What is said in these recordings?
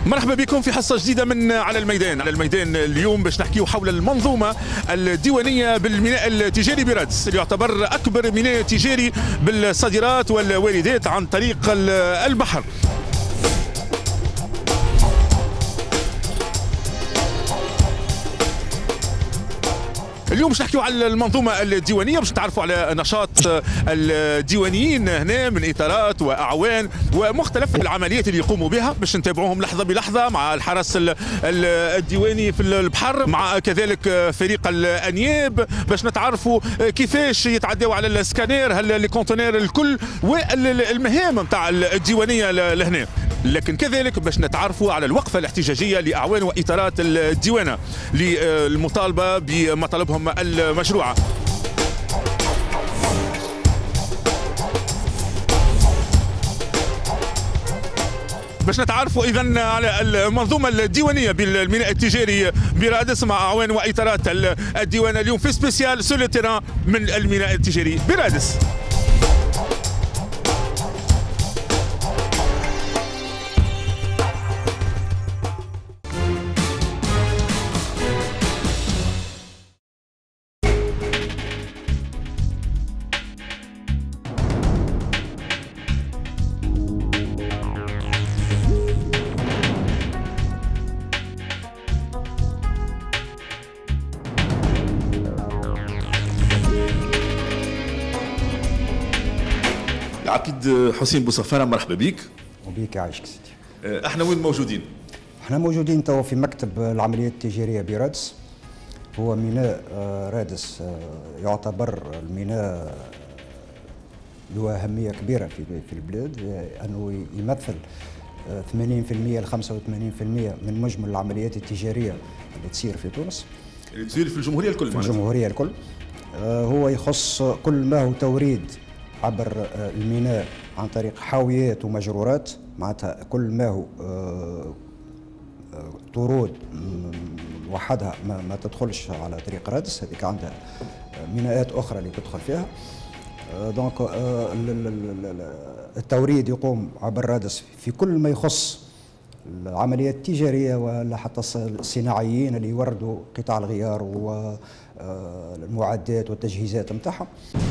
مرحبا بكم في حصة جديدة من على الميدان اليوم باش نحكيو حول المنظومة الديوانية بالميناء التجاري برادس اللي يعتبر أكبر ميناء تجاري بالصادرات والواردات عن طريق البحر. اليوم باش نحكيو على المنظومه الديوانيه باش نتعرفوا على نشاط الديوانيين هنا من اطارات واعوان ومختلف العمليات اللي يقوموا بها باش نتابعوهم لحظه بلحظه مع الحرس الديواني في البحر، مع كذلك فريق الانياب باش نتعرفوا كيفاش يتعداوا على السكانير، هل الكونتينر الكل والمهام نتاع الديوانيه لهنا، لكن كذلك باش نتعرفوا على الوقفه الاحتجاجيه لاعوان واطارات الديوانه للمطالبه بمطالبهم المشروعه. باش نتعرفوا اذا على المنظومه الديوانيه بالميناء التجاري برادس مع اعوان واطارات الديوانه اليوم في سبيسيال سو لو تيران من الميناء التجاري برادس. العقيد حسين بوصفارة، مرحبا بك. وبيك يعيشك سيدي. احنا وين موجودين؟ احنا موجودين توا في مكتب العمليات التجارية برادس. هو ميناء رادس يعتبر الميناء له أهمية كبيرة في البلاد، أنه يمثل 80% ل 85% من مجمل العمليات التجارية اللي تصير في تونس. اللي تصير في الجمهورية الكل. في الجمهورية الكل. هو يخص كل ما هو توريد عبر الميناء عن طريق حاويات ومجرورات، معناتها كل ما هو طرود وحدها ما تدخلش على طريق رادس، هذيك عندها ميناءات أخرى اللي تدخل فيها. دونك التوريد يقوم عبر رادس في كل ما يخص العمليات التجارية ولا حتى الصناعيين اللي يوردوا قطع الغيار والمعدات والتجهيزات متاعهم.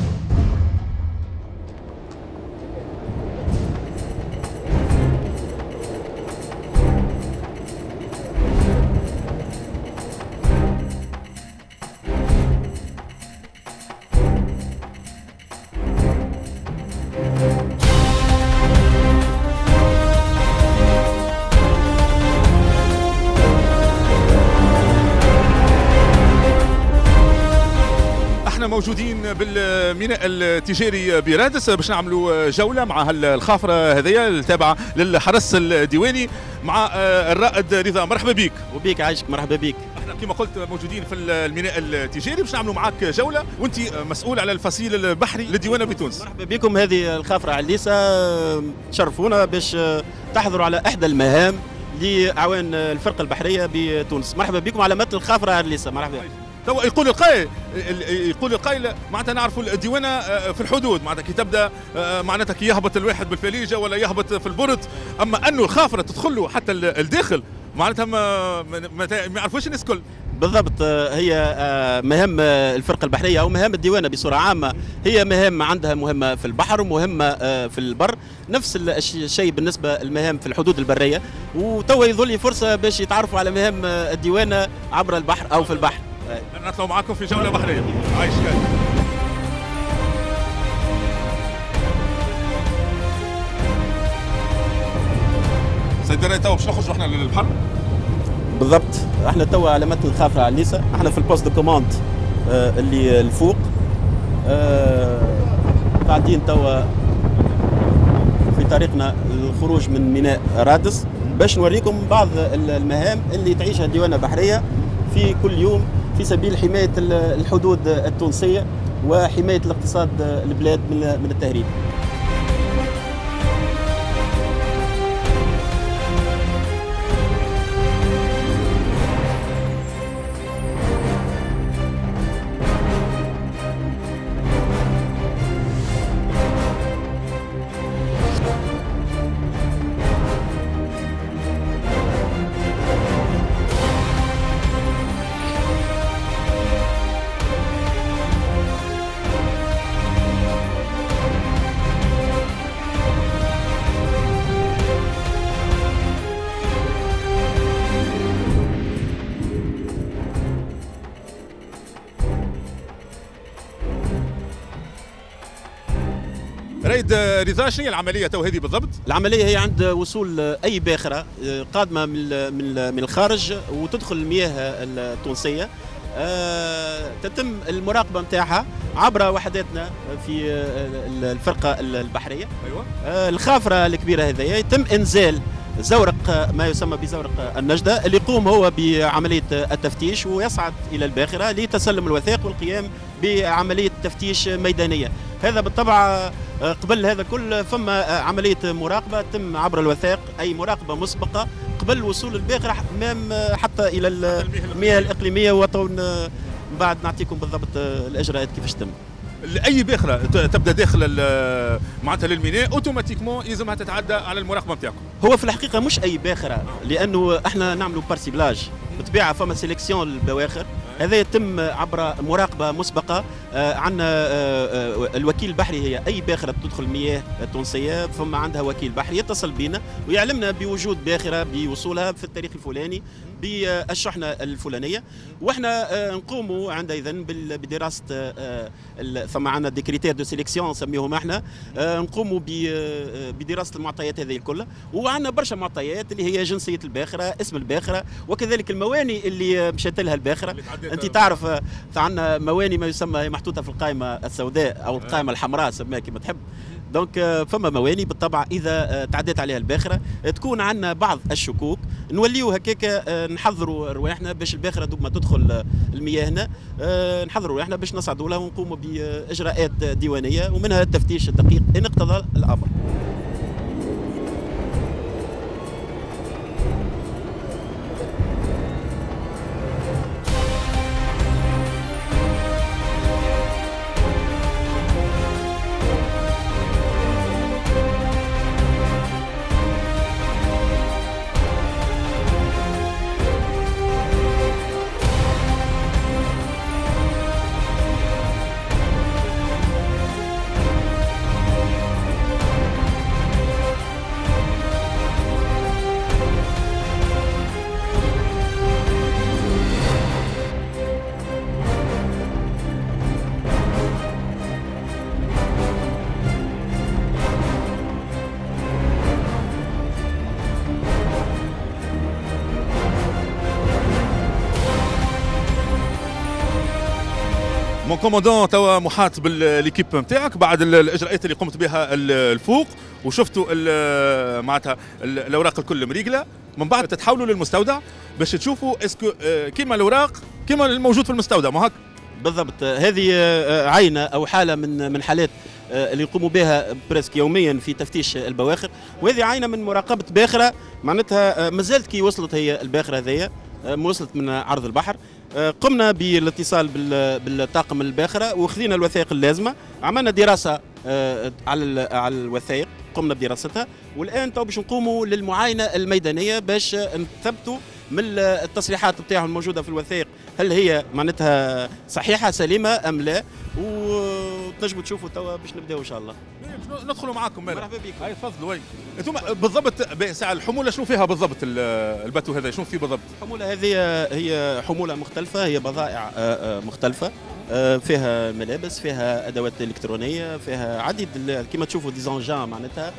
موجودين بالميناء التجاري برادس باش نعملوا جوله مع الخافره هذيا التابعه للحرس الديواني مع الرائد رضا. مرحبا بك. وبيك عايشك، مرحبا بك. احنا كما قلت موجودين في الميناء التجاري باش نعملوا معاك جوله، وانت مسؤول على الفصيل البحري للديوانه بتونس. مرحبا بكم. هذه الخافره عليسه تشرفونا باش تحضروا على احدى المهام لاعوان الفرقه البحريه بتونس. مرحبا بكم على متن الخافره عليسه. مرحبا. توا يقول القائل معناتها نعرفوا الديوانه في الحدود، معناتها كي تبدا معناتها كي يهبط الواحد بالفليجه ولا يهبط في البرد، اما انه الخافره تدخل له حتى الداخل معناتها ما يعرفوش الناس الكل. بالضبط. هي مهام الفرقه البحريه او مهام الديوانه بصوره عامه، هي مهام عندها مهمه في البحر ومهمه في البر، نفس الشيء بالنسبه للمهام في الحدود البريه، وتوا يظل لي فرصه باش يتعرفوا على مهام الديوانه عبر البحر او في البحر. نطلعوا معكم في جوله بحريه. عايش كان. سيدي الرئيس توا باش نخرجوا احنا للبحر. بالضبط. احنا توا على متن الخافره عليسه، احنا في البوست دو كوموند اللي الفوق، قاعدين توا في طريقنا للخروج من ميناء رادس باش نوريكم بعض المهام اللي تعيشها الديوانه البحريه في كل يوم في سبيل حماية الحدود التونسية وحماية الاقتصاد البلاد من التهريب. سيد رضا، شنو هي العمليه تو هذه بالضبط؟ العمليه هي عند وصول اي باخره قادمه من الخارج وتدخل المياه التونسيه، تتم المراقبه نتاعها عبر وحداتنا في الفرقه البحريه. ايوه. الخافره الكبيره هذه يتم انزال زورق ما يسمى بزورق النجدة اللي يقوم هو بعملية التفتيش ويصعد إلى الباخرة لتسلم الوثائق والقيام بعملية تفتيش ميدانية. هذا بالطبع قبل هذا كل فما عملية مراقبة تم عبر الوثائق، أي مراقبة مسبقة قبل وصول الباخرة حتى إلى المياه الإقليمية، وطون بعد نعطيكم بالضبط الإجراءات كيفاش تم. اي باخره تبدا داخل معناتها للميناء اوتوماتيكمون يلزمها تتعدى على المراقبه نتاعكم. هو في الحقيقه مش اي باخره، لانه احنا نعملوا بارسيبلاج بالطبيعه، فما سيليكسيون للبواخر، هذا يتم عبر مراقبه مسبقه. عندنا الوكيل البحري، هي اي باخره تدخل المياه التونسيه فما عندها وكيل بحري يتصل بنا ويعلمنا بوجود باخره بوصولها في التاريخ الفلاني بالشحنه الفلانيه، واحنا نقوموا عندئذ بدراسه ثم عندنا دي كريتير دو سيليكسيون نسميهم احنا، نقوموا بدراسه المعطيات هذه كلها، وعندنا برشا معطيات اللي هي جنسيه الباخره، اسم الباخره، وكذلك المواني اللي مشات لها الباخره. انت تعرف عندنا مواني ما يسمى محطوطه في القائمه السوداء او القائمه الحمراء سميها كما تحب. دونك فما مواني بالطبع اذا تعديت عليها الباخره تكون عندنا بعض الشكوك، نوليو هكاك نحضروا رواحنا باش الباخره دوب ما تدخل المياه هنا، نحضروا رواحنا باش نصعدوا لها ونقوموا باجراءات ديوانيه ومنها التفتيش الدقيق ان اقتضى الامر. مون كوموندون توا محاط بالليكيب نتاعك بعد الاجراءات اللي قمت بها الفوق، وشفتوا معناتها الاوراق الكل مريقله، من بعد تتحولوا للمستودع باش تشوفوا اسكو كيما الاوراق كيما الموجود في المستودع، ما هك بالضبط. هذه عينه او حاله من حالات اللي يقوموا بها بريسك يوميا في تفتيش البواخر، وهذه عينه من مراقبه باخره معناتها مازالت كي وصلت هي الباخره هذيا وصلت من عرض البحر. قمنا بالاتصال بالطاقم الباخره وخذينا الوثائق اللازمه، عملنا دراسه على الوثائق، قمنا بدراستها، والان تو باش نقوموا للمعاينه الميدانيه باش نثبتوا من التصريحات بتاعهم الموجوده في الوثائق هل هي معناتها صحيحه سليمه ام لا، وتنجموا تشوفوا توا باش نبداو ان شاء الله. ندخلوا معاكم. مرحبا بكم. هاي تفضلوا. وين انتم بالضبط ساعه الحموله شنو فيها بالضبط؟ الباتو هذا شنو فيه بالضبط؟ الحموله هذه هي حموله مختلفه، هي بضائع مختلفه، فيها ملابس، فيها ادوات الكترونيه، فيها عديد كما تشوفوا ديزانجان معناتها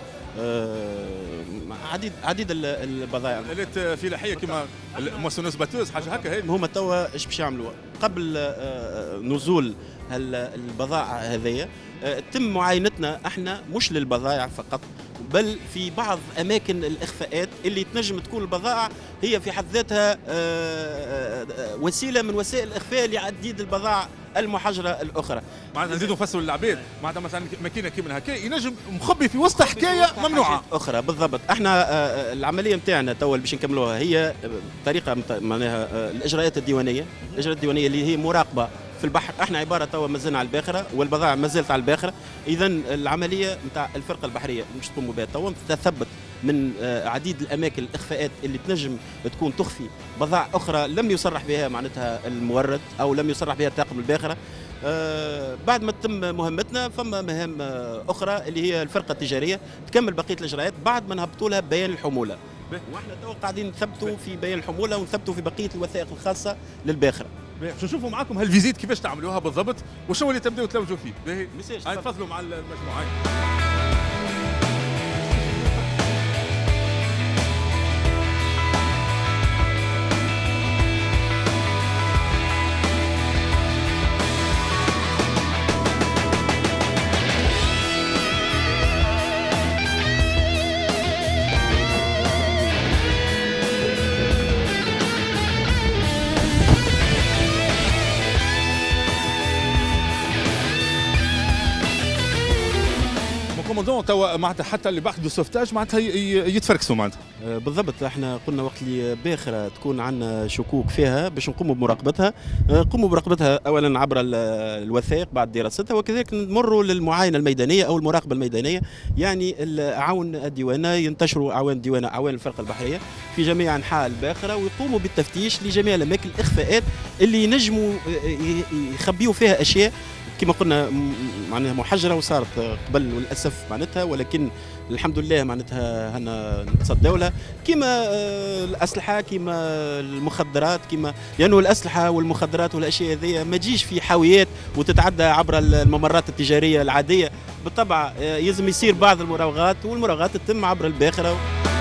عديد البضائع، الات فلاحيه كما موسونوس باتوز حاجه هكا. هي هما توا ايش باش يعملوا قبل نزول البضائع هذيا؟ تم معاينتنا احنا مش للبضائع فقط، بل في بعض اماكن الاخفاءات اللي تنجم تكون البضائع هي في حد ذاتها وسيله من وسائل الاخفاء لعديد البضائع المحجره الاخرى. معناتها نزيدوا نفسروا للعباد، معناتها مثلا ماكينه كيما هكا ينجم مخبي في وسط حكايه ممنوعه اخرى. بالضبط. احنا العمليه نتاعنا توا اللي باش نكملوها هي طريقه معناها الاجراءات الديوانيه، الاجراءات الديوانيه اللي هي مراقبه في البحر. احنا عباره توا مازلنا على الباخره والبضائع ما زالت على الباخره، اذا العمليه نتاع الفرقه البحريه مش تقوموا بها توا تثبت من عديد الاماكن الاخفاءات اللي تنجم تكون تخفي بضائع اخرى لم يصرح بها معناتها المورد او لم يصرح بها طاقم الباخره. بعد ما تتم مهمتنا فما مهام اخرى اللي هي الفرقه التجاريه تكمل بقيه الاجراءات بعد ما نهبطوا لها بيان الحموله، واحنا تو قاعدين نثبتوا في بيان الحموله ونثبتوا في بقيه الوثائق الخاصه للباخره. باش نشوفوا معاكم هالفيزيت كيفاش تعملوها بالضبط وشو اللي تبداو تلوجوا فيه. باهي تفضلوا مع المجموعه. كوموندون توا معناتها حتى اللي بحث دو سوفتاج معناتها يتفركسوا معناتها. بالضبط، احنا قلنا وقت اللي باخره تكون عندنا شكوك فيها باش نقوموا بمراقبتها، نقوموا بمراقبتها اولا عبر الوثائق بعد دراستها، وكذلك نمروا للمعاينه الميدانيه او المراقبه الميدانيه. يعني اعاون الديوانه ينتشروا اعوان الديوانه اعوان الفرقه البحريه في جميع انحاء الباخره، ويقوموا بالتفتيش لجميع الاماكن الاخفاءات اللي ينجموا يخبيوا فيها اشياء كما قلنا معناها محجره وصارت قبل للاسف معناتها، ولكن الحمد لله معناتها هنا نتصدوا لها، كما الاسلحه كما المخدرات، كما لانه الاسلحه والمخدرات والاشياء هذه ما تجيش في حاويات وتتعدى عبر الممرات التجاريه العاديه، بالطبع يلزم يصير بعض المراوغات، والمراوغات تتم عبر الباخره.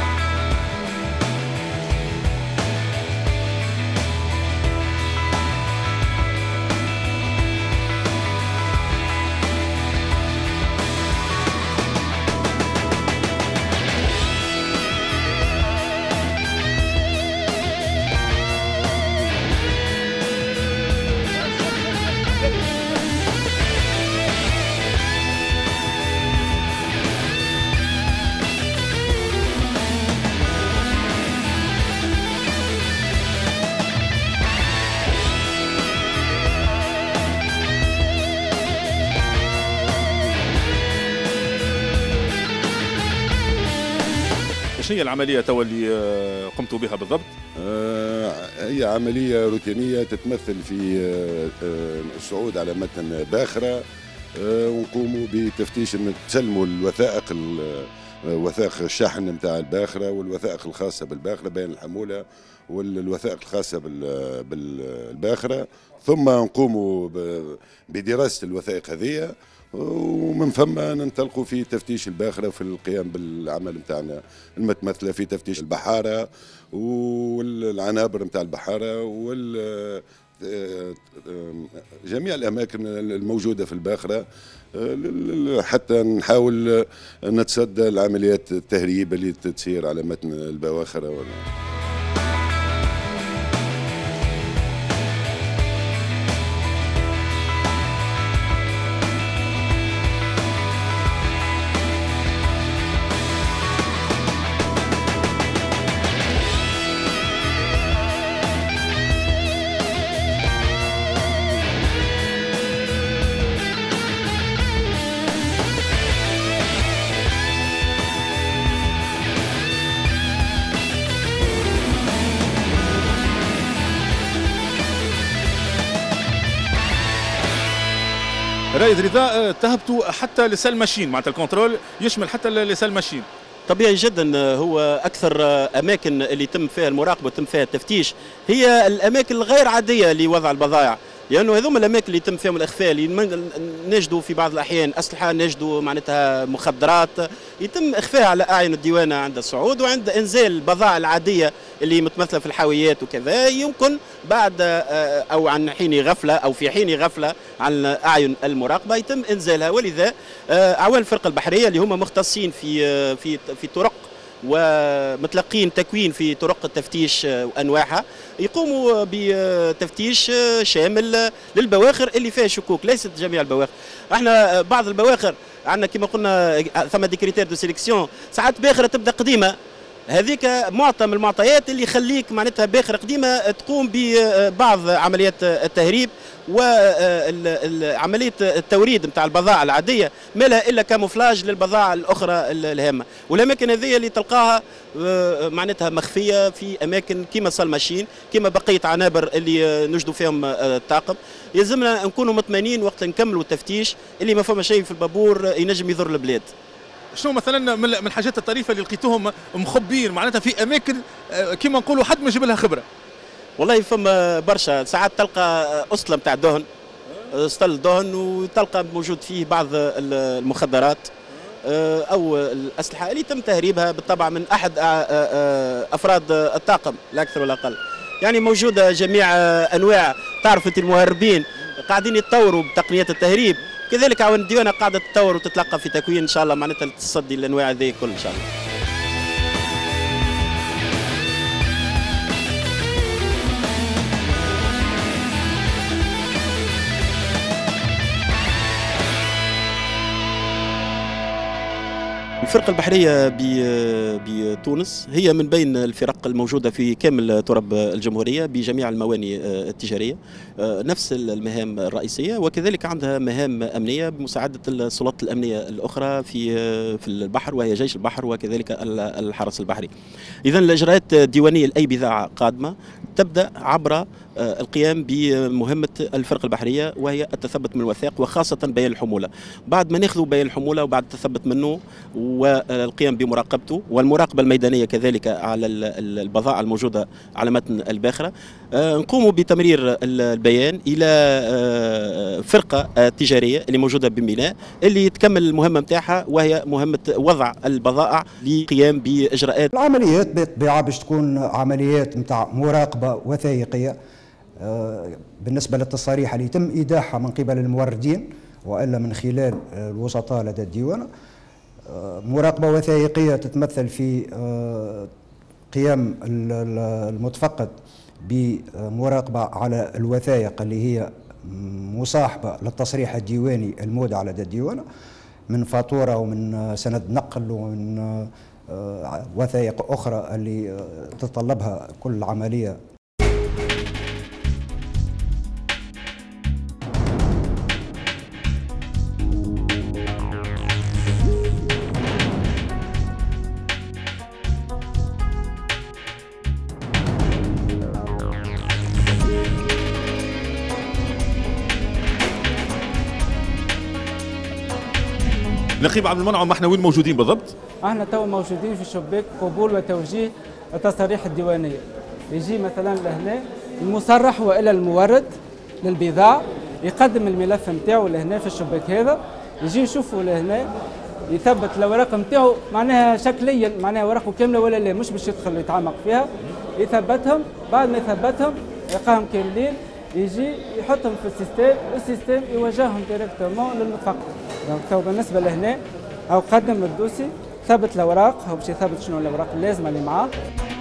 شنو هي العمليه توا اللي قمتوا بها بالضبط؟ هي عمليه روتينيه تتمثل في الصعود على متن باخره، ونقوموا بتفتيش نسلموا الوثائق، وثائق الشحن نتاع الباخره والوثائق الخاصه بالباخره بين الحموله والوثائق الخاصه بالباخره، ثم نقوموا بدراسه الوثائق هذه، ومن ثم ننطلقوا في تفتيش الباخره وفي القيام بالعمل نتاعنا المتمثله في تفتيش البحاره والعنابر نتاع البحاره جميع الاماكن الموجوده في الباخره، حتى نحاول نتصدى العمليات التهريب اللي تسير على متن البواخر. رائد رضا، تهبطوا حتى لسال ماشين، معناتها الكنترول يشمل حتى لسال ماشين. طبيعي جدا، هو اكثر اماكن اللي يتم فيها المراقبه ويتم فيها التفتيش هي الاماكن الغير عاديه لوضع البضائع، لانه هذوما الاماكن اللي يتم فيهم الاخفاء، اللي نجدوا في بعض الاحيان اسلحه، نجدوا معناتها مخدرات، يتم اخفائها على اعين الديوانه عند الصعود، وعند انزال البضائع العاديه اللي متمثله في الحاويات وكذا، يمكن بعد او عن حين غفله او في حين غفله عن اعين المراقبه يتم انزالها. ولذا اعوان الفرقه البحريه اللي هم مختصين في طرق ومتلقين تكوين في طرق التفتيش وانواعها، يقوموا بتفتيش شامل للبواخر اللي فيها شكوك، ليست جميع البواخر. احنا بعض البواخر عندنا كما قلنا ثم دي كريتير دو سيليكسيون، ساعات باخره تبدا قديمه، هذيك معطى من المعطيات اللي يخليك معناتها باخره قديمه تقوم ببعض عمليات التهريب وعمليه التوريد نتاع البضائع العاديه، ما لها الا كاموفلاج للبضائع الاخرى الهامه. والاماكن هذه اللي تلقاها معناتها مخفيه في اماكن كما صال ماشين، كما بقيه عنابر اللي نجدوا فيهم الطاقم. يلزمنا نكونوا مطمئنين وقت نكملوا التفتيش اللي ما فما شيء في البابور ينجم يضر البلاد. شنو مثلا من الحاجات الطريفه اللي لقيتوهم مخبين معناتها في اماكن كما نقولوا حد ما يجيب لها خبره؟ والله فما برشا، ساعات تلقى اسطله نتاع دهن، اسطل دهن، وتلقى موجود فيه بعض المخدرات او الاسلحه اللي تم تهريبها بالطبع من احد افراد الطاقم لا اكثر ولا اقل. يعني موجوده جميع انواع، تعرف انت المهربين قاعدين يتطوروا بتقنيات التهريب، كذلك عوان الديوانه قاعده تتطور وتتلقى في تكوين ان شاء الله معناتها تصدي الانواع هذه كل ان شاء الله. الفرقة البحرية بتونس هي من بين الفرق الموجودة في كامل تراب الجمهورية بجميع الموانئ التجارية، نفس المهام الرئيسية، وكذلك عندها مهام أمنية بمساعدة السلطات الأمنية الأخرى في البحر، وهي جيش البحر وكذلك الحرس البحري. إذن الإجراءات الديوانية لأي بضاعة قادمة تبدأ عبر القيام بمهمة الفرقة البحرية، وهي التثبت من الوثائق وخاصة بيان الحمولة. بعد ما ناخذوا بيان الحمولة وبعد التثبت منه والقيام بمراقبته والمراقبة الميدانية كذلك على البضائع الموجودة على متن الباخرة، نقوم بتمرير البيان إلى فرقة تجارية اللي موجودة بميناء اللي تكمل المهمة متاعها، وهي مهمة وضع البضائع للقيام بإجراءات. العمليات بالطبيعة باش تكون عمليات متاع مراقبة وثائقية بالنسبة للتصاريح اللي يتم إيداعها من قبل الموردين وإلا من خلال الوسطاء لدى الديوان. مراقبة وثائقية تتمثل في قيام المتفقد بمراقبة على الوثائق اللي هي مصاحبة للتصريح الديواني المودع لدى الديوان من فاتورة ومن سند نقل ومن وثائق أخرى اللي تتطلبها كل عملية. نقيب عبد المنعم، احنا وين موجودين بالضبط؟ احنا تو موجودين في شباك قبول وتوجيه التصاريح الديوانيه. يجي مثلا لهنا المصرح والى المورد للبضاعه، يقدم الملف نتاعو لهنا في الشباك هذا، يجي يشوفوا لهنا يثبت الاوراق نتاعو معناها شكليا، معناها اوراقه كامله ولا لا، مش باش يدخل يتعمق فيها، يثبتهم. بعد ما يثبتهم يلقاهم كاملين، يجي يحطهم في السيستم، والسيستم يوجههم ديريكتومون للمتفقد. دونك تو بالنسبه لهنا او قدم الدوسي، ثبت الاوراق، هو باش يثبت شنو الاوراق اللازمه اللي معاه.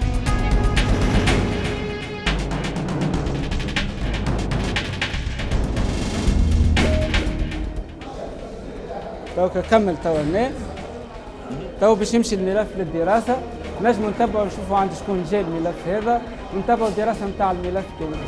تو كمل تو هنا، تو باش يمشي الملف للدراسه، نجموا نتبعوا نشوفوا عند شكون جا الملف هذا، ونتبعوا الدراسه نتاع الملف كامل.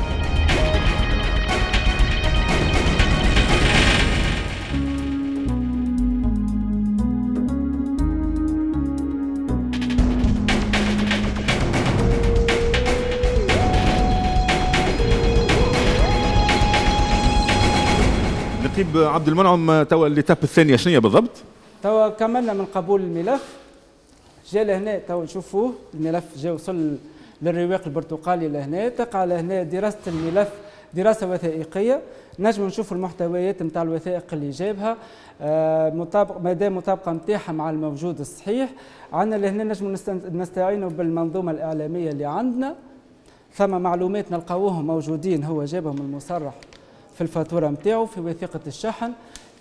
نقيب عبد المنعم، توا الإتاب الثانية شنو هي بالضبط؟ توا كملنا من قبول الملف، جا لهنا توا نشوفوه الملف جا وصل للرواق البرتقالي لهنا، تقع لهنا دراسة الملف دراسة وثائقية، نجم نشوفوا المحتويات نتاع الوثائق اللي جابها، مدى مطابقة نتاعها مع الموجود الصحيح. عندنا لهنا نجم نستعينوا بالمنظومة الإعلامية اللي عندنا، ثم معلومات نلقاوهم موجودين، هو جابهم المصرح في الفاتورة نتاعو، في وثيقة الشحن،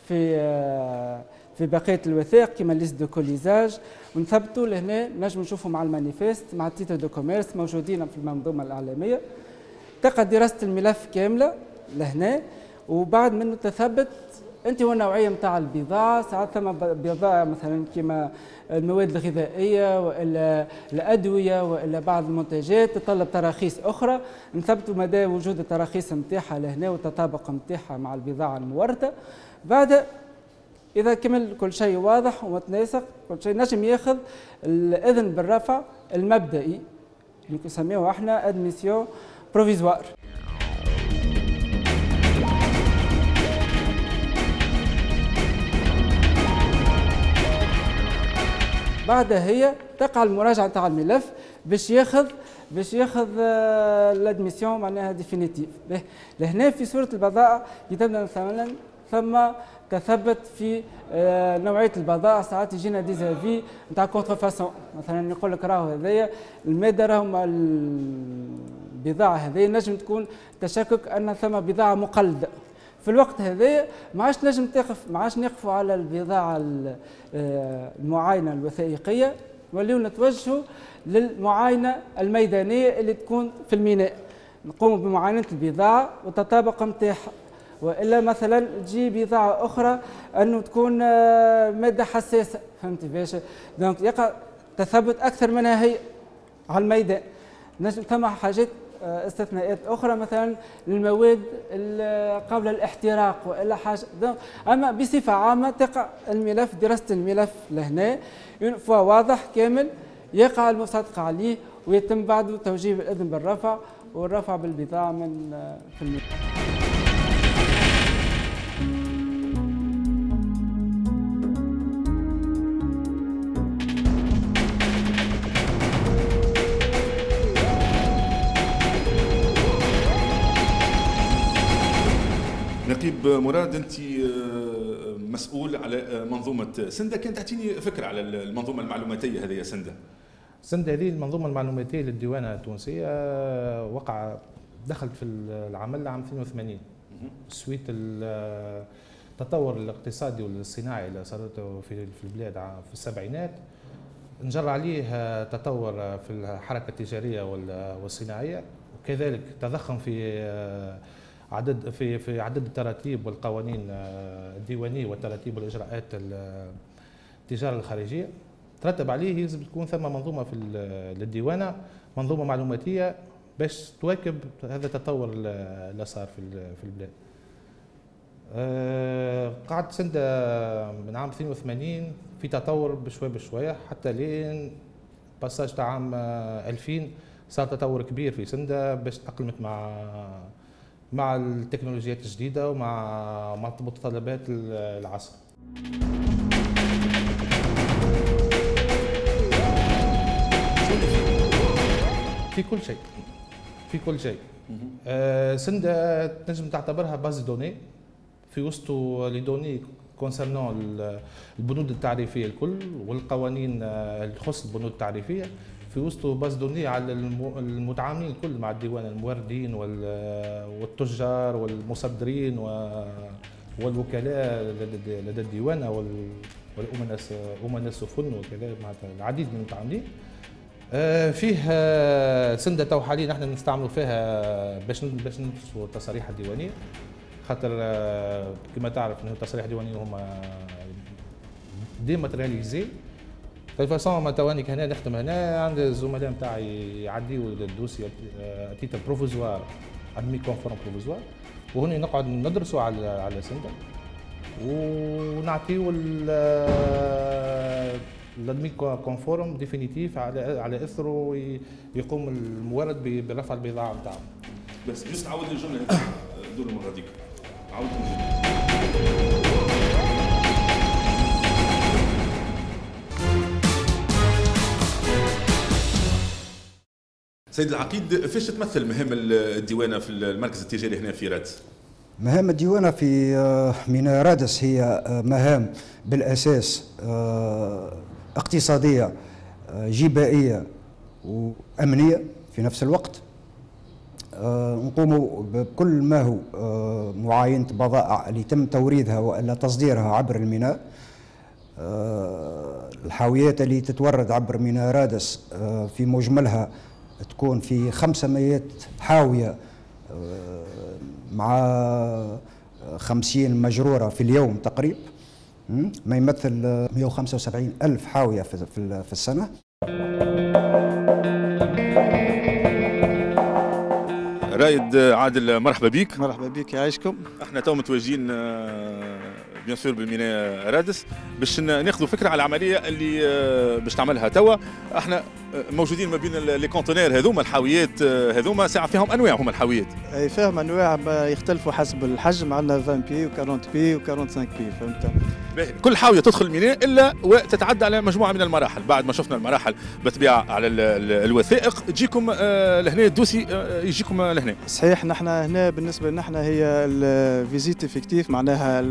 في بقية الوثائق كما ليست دو كوليزاج، ونثبتوا لهنا نجم نشوفوا مع المانيفيست مع التيتر دو كوميرس موجودين في المنظومة الإعلامية. تقع دراسة الملف كاملة لهنا، وبعد منه تثبت انت والنوعية نتاع البضاعة. ساعات ثم بضائع مثلا كما المواد الغذائية والا الأدوية والا بعض المنتجات تطلب تراخيص أخرى، نثبتوا مدى وجود التراخيص نتاعها لهنا والتطابق نتاعها مع البضاعة الموردة. بعد إذا كمل كل شيء واضح ومتناسق، كل شيء نجم ياخذ الإذن بالرفع المبدئي اللي نسميه احنا ادميسيون بروفيزوار. بعدها هي تقع المراجعة تاع الملف باش ياخذ الادميسيون معناها ديفينيتيف. لهنا في صورة البضائع يتبدا مثلا ثم تثبت في نوعية البضائع. ساعات يجينا ديزافي نتاع كونتر فاسون، مثلا يقول لك راهو هذايا المادة راهو البضاعة هذه نجم تكون تشكك أن ثم بضاعة مقلدة. في الوقت هذايا ما عادش نجم ما عادش نقفوا على البضاعة المعاينة الوثائقية، نوليو نتوجهوا للمعاينة الميدانية اللي تكون في الميناء، نقوموا بمعاينة البضاعة والتطابق نتاعها، والا مثلا تجي بضاعه اخرى انه تكون ماده حساسه، فهمت باش دونك يقع تثبت اكثر منها هي على الميدان. ثم حاجات استثناءات اخرى مثلا للمواد قبل الاحتراق والا حاجه. اما بصفه عامه تقع الملف، دراسه الملف لهنا فوا واضح كامل يقع المصادقه عليه ويتم بعده توجيه الاذن بالرفع والرفع بالبضاعه من في الملف. نقيب مراد، انت مسؤول على منظومه سنده، كانت تعطيني فكره على المنظومه المعلوماتيه هذه يا سنده. سنده هذه المنظومه المعلوماتيه للديوانه التونسيه دخلت في العمل عام 82 سويت التطور الاقتصادي والصناعي اللي صارته في البلاد في السبعينات. نجر عليه تطور في الحركه التجاريه والصناعيه، وكذلك تضخم في عدد التراتيب والقوانين الديوانيه والتراتيب والاجراءات التجاره الخارجيه. ترتب عليه يلزم تكون ثم منظومه في للديوانه، منظومه معلوماتيه باش تواكب هذا التطور اللي صار في البلاد. قعدت سنده من عام 82 في تطور بشويه بشويه حتى لين باساج تاع عام 2000 صار تطور كبير في سنده باش تأقلمت مع التكنولوجيات الجديده ومع متطلبات العصر. في كل شيء سنده تنجم تعتبرها باز دوني في وسطه لي دوني كونسيرنون البنود التعريفيه الكل والقوانين اللي تخص البنود التعريفيه، في وسطه باز دوني على المتعاملين الكل مع الديوان، الموردين والتجار والمصدرين والوكلاء لدى الديوانه والامناء السفن وكذا، مع العديد من المتعاملين. فيه سنده تو حاليا نحن نستعملوا فيها باش ندرسوا التصاريح الديوانيه، خاطر كما تعرف انه التصاريح الديوانيه هما ديماترياليزي. فالفاسون ما تواني هنا نخدم هنا عند الزملاء نتاعي يعديوا الدوسي تيتر بروفيزوار ادمي كونفورم بروفيزوار، وهنا نقعد ندرسوا على سنده ونعطيو الادمي كونفورم ديفينيتيف على اثره يقوم المورد برفع البضاعه نتاعو. بس جست عاود الجمله هذه دور المره ديك عاود. سيد العقيد، فاش تمثل مهام الديوانه في المركز التجاري هنا في رادس؟ مهام الديوانه في ميناء رادس هي مهام بالاساس اقتصاديه جبائيه وامنيه في نفس الوقت. نقوم بكل ما هو معاينه بضائع اللي تم توريدها والا تصديرها عبر الميناء. الحاويات اللي تتورد عبر ميناء رادس في مجملها تكون في 500 حاويه مع 50 مجروره في اليوم تقريبا، ما يمثل 175 ألف حاويه في السنه. رايد عادل، مرحبا بك. مرحبا بك، يعيشكم. احنا تو متواجدين بيان سور بالميناء رادس باش ناخذوا فكره على العمليه اللي باش تعملها توا. احنا موجودين ما بين لي كونتينير هذوما، الحاويات هذوما ساعه فيهم انواع، هما الحاويات اي فيهم انواع يختلفوا حسب الحجم، عندنا 20 بي و40 بي و45 بي، فهمت. كل حاويه تدخل الميناء الا وتتعدى على مجموعه من المراحل. بعد ما شفنا المراحل بالطبيعه على الوثائق تجيكم لهنا الدوسي يجيكم لهنا. صحيح، نحن هنا بالنسبه لنا هي الفيزيت افكتيف، معناها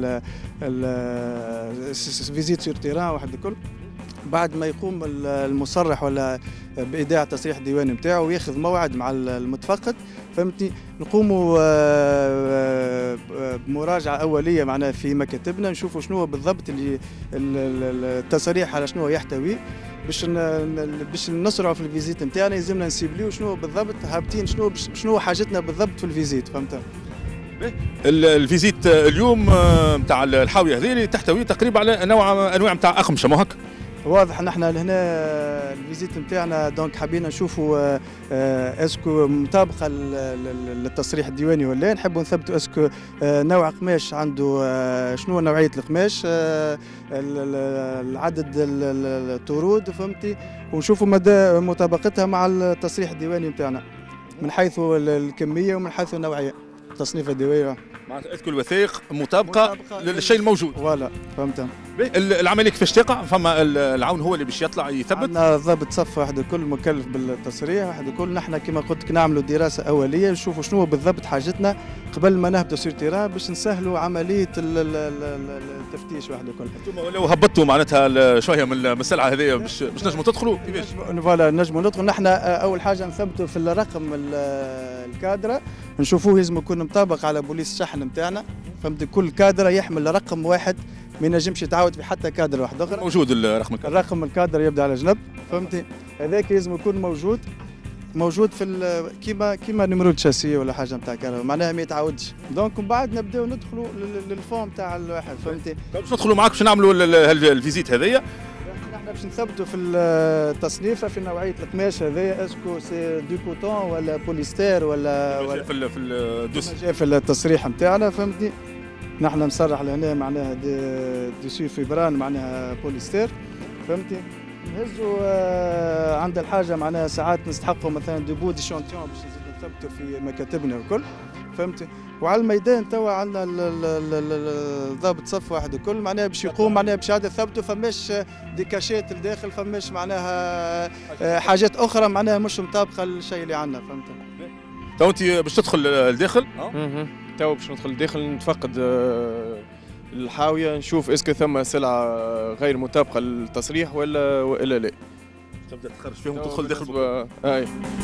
الفيزيت سور تيران واحد الكل. بعد ما يقوم المصرح ولا بايداع التصريح الديواني نتاعو وياخذ موعد مع المتفقد، فهمتني، نقوموا بمراجعه اوليه معناها في مكاتبنا، نشوفوا شنو بالضبط اللي التصريح على شنو يحتوي، باش نسرعوا في الفيزيت نتاعنا. يلزمنا نسيبليو شنو بالضبط هابطين، شنو حاجتنا بالضبط في الفيزيت، فهمت. الفيزيت اليوم نتاع الحاويه هذه اللي تحتوي تقريبا على انواع نتاع اقمشه مو هكا؟ واضح نحن لهنا الفيزيت نتاعنا دونك حبينا نشوفوا اسكو مطابقه للتصريح الديواني ولا نحبوا نثبتوا اسكو نوع قماش عنده شنو نوعيه القماش العدد الطرود فهمتي ونشوفوا مدى مطابقتها مع التصريح الديواني نتاعنا من حيث الكميه ومن حيث النوعيه التصنيف الديواني معناتها اسكو الوثائق مطابقه للشيء الموجود. فوالا فهمت. العمليه كيفاش تقع؟ فما العون هو اللي باش يطلع يثبت؟ عندنا ضابط صف واحد الكل مكلف بالتصريح واحد الكل. نحن كما قلت لك نعملوا دراسه اوليه نشوفوا شنو بالضبط حاجتنا قبل ما نهبطوا سير تيران باش نسهلوا عمليه التفتيش واحد الكل. انتم لو هبطوا معناتها شويه من السلعه هذه باش نجموا تدخلوا كيفاش؟ فوالا نجموا ندخل. نحن اول حاجه نثبتوا في الرقم الكادره نشوفوه لازم يكون مطابق على بوليس الشحن نتاعنا فهمت. كل كادره يحمل رقم واحد ما ينجمش يتعاود في حتى كادر واحد اخر. موجود الرقم الكادر يبدا على جنب فهمتي. هذاك لازم يكون موجود في كيما نمرو شاسيه ولا حاجه نتاع كهرباء معناها ما يتعاودش. دونك من بعد نبداو ندخلوا للفون تاع الواحد فهمتي. باش ندخلوا معاك باش نعملوا الفيزيت هذيا. نحن باش نثبتوا في التصنيف في نوعيه القماش هذايا اسكو سي دو كوتون ولا بوليستير ولا في الدوسي جاء في التصريح نتاعنا فهمتني. نحن مصرح لهنا معناها دي سي فيبران معناها بوليستير فهمتي. نهزوا عند الحاجه معناها ساعات نستحقوا مثلا دي بو دي شانتيون باش نثبتوا في مكاتبنا والكل فهمتي. وعلى الميدان توا عندنا ضابط صف واحد الكل معناها باش يقوم معناها باش يعاد يثبتوا. فماش دي كاشيت الداخل فماش معناها حاجات اخرى معناها مش مطابقه للشيء اللي عندنا فهمت. تو انت باش تدخل الداخل؟ تو باش ندخل الداخل نتفقد الحاويه نشوف اسكو ثم سلعه غير مطابقه للتصريح ولا لا. تبدا تخرج فيهم وتدخل داخل. اي